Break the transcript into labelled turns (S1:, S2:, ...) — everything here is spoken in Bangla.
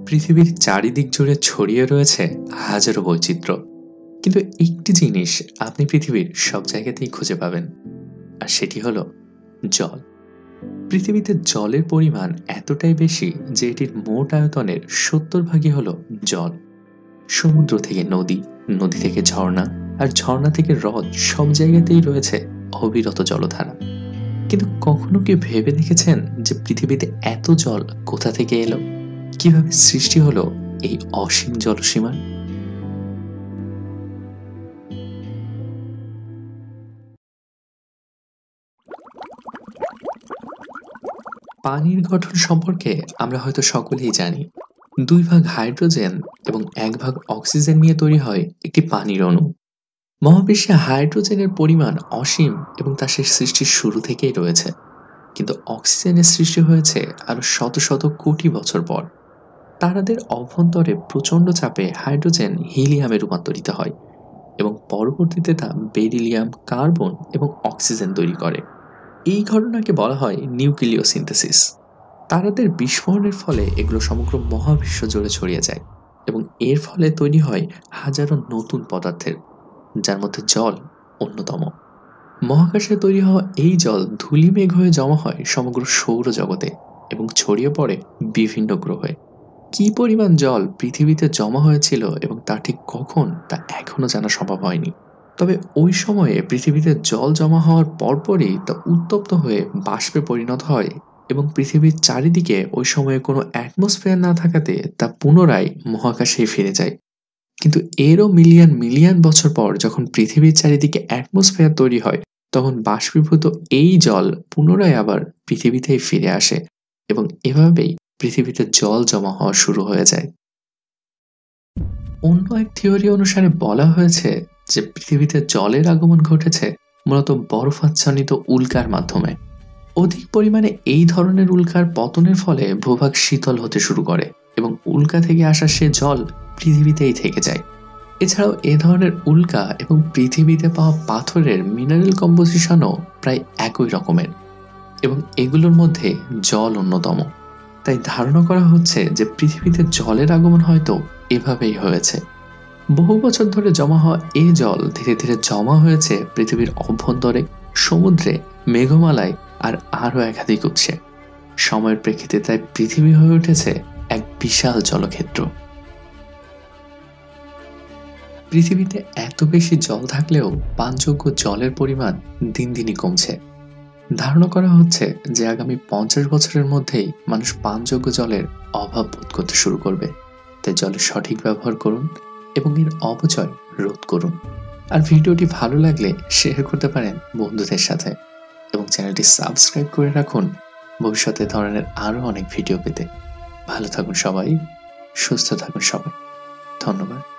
S1: পৃথিবীর চারিদিক জুড়ে ছড়িয়ে রয়েছে হাজারো বৈচিত্র্য, কিন্তু একটি জিনিস আপনি পৃথিবীর সব জায়গাতেই খুঁজে পাবেন, আর সেটি হলো জল। পৃথিবীতে জলের পরিমাণ এতটাই বেশি যে এটির মোট আয়তনের 70 ভাগই হলো জল। সমুদ্র থেকে নদী, নদী থেকে ঝর্ণা, আর ঝর্ণা থেকে হ্রদ, সব জায়গাতেই রয়েছে অবিরত জলধারা। কিন্তু কখনো কি ভেবে দেখেছেন যে পৃথিবীতে এত জল কোথা থেকে এলো, কিভাবে সৃষ্টি হলো এই অসীম জলসীমার? পানির গঠন সম্পর্কে আমরা হয়তো সকলেই জানি। 2 ভাগ হাইড্রোজেন এবং 1 ভাগ অক্সিজেন নিয়ে তৈরি হয় একটি পানির অণু। মহাবিশ্বে হাইড্রোজেনের পরিমাণ অসীম এবং তা সে সৃষ্টির শুরু থেকেই রয়েছে, কিন্তু অক্সিজেনের সৃষ্টি হয়েছে আরো শত শত কোটি বছর পর। তারাদের অভ্যন্তরে প্রচণ্ড চাপে হাইড্রোজেন হিলিয়ামে রূপান্তরিত হয় এবং পরবর্তীতে তা বেরিলিয়াম, কার্বন এবং অক্সিজেন তৈরি করে। এই ঘটনাকে বলা হয় নিউক্লিওসিনথেসিস। তারাদের বিস্ফোরণের ফলে এগুলো সমগ্র মহাবিশ্ব জুড়ে ছড়িয়ে যায় এবং এর ফলে তৈরি হয় হাজারো নতুন পদার্থের, যার মধ্যে জল অন্যতম। মহাকাশে তৈরি হওয়া এই জল ধূলিমেঘ হয়ে জমা হয় সমগ্র সৌরজগতে এবং ছড়িয়ে পড়ে বিভিন্ন গ্রহে। কি পরিমাণ জল পৃথিবীতে জমা হয়েছিল এবং তা ঠিক কখন, তা এখনো জানা সম্ভব হয়নি। তবে ওই সময়ে পৃথিবীতে জল জমা হওয়ার পরপরই তা উত্তপ্ত হয়ে বাষ্পে পরিণত হয় এবং পৃথিবীর চারিদিকে ওই সময়ে কোনো অ্যাটমসফিয়ার না থাকাতে তা পুনরায় মহাকাশে ফিরে যায়। কিন্তু এরও মিলিয়ন মিলিয়ন বছর পর যখন পৃথিবীর চারিদিকে অ্যাটমসফিয়ার তৈরি হয়, তখন বাষ্পীভূত এই জল পুনরায় আবার পৃথিবীতেই ফিরে আসে এবং এভাবেই পৃথিবীতে জল জমা হওয়া শুরু হয়ে যায়। অন্য এক থিওরি অনুসারে বলা হয়েছে যে পৃথিবীতে জলের আগমন ঘটেছে মূলত বরফাচ্ছন্নিত উল্কার মাধ্যমে। অধিক পরিমাণে এই ধরনের উল্কার পতনের ফলে ভূভাগ শীতল হতে শুরু করে এবং উল্কা থেকে আসা সে জল পৃথিবীতেই থেকে যায়। এছাড়াও এ ধরনের উল্কা এবং পৃথিবীতে পাওয়া পাথরের মিনারেল কম্পোজিশনও প্রায় একই রকমের এবং এগুলোর মধ্যে জল অন্যতম। তাই ধারণা করা হচ্ছে যে পৃথিবীতে জলের আগমন হয়তো এভাবেই হয়েছে। বহু বছর ধরে জমা হওয়া এই জল ধীরে ধীরে জমা হয়েছে পৃথিবীর অভ্যন্তরে, সমুদ্রে, মেঘমালায় আর আরও একাধিক উৎসে। সময়ের প্রেক্ষিতে তাই পৃথিবী হয়ে উঠেছে এক বিশাল জলক্ষেত্র। পৃথিবীতে এত বেশি জল থাকলেও পানযোগ্য জলের পরিমাণ দিন দিনই কমছে। ধারণা করা হচ্ছে যে আগামী 50 বছরের মধ্যেই মানুষ পানযোগ্য জলের অভাব বোধ করতে শুরু করবে। তাই জলের সঠিক ব্যবহার করুন এবং এর অপচয় রোধ করুন। আর ভিডিওটি ভালো লাগলে শেয়ার করতে পারেন বন্ধুদের সাথে এবং চ্যানেলটি সাবস্ক্রাইব করে রাখুন ভবিষ্যতে ধরনের আরও অনেক ভিডিও পেতে। ভালো থাকুন সবাই, সুস্থ থাকুন সবাই। ধন্যবাদ।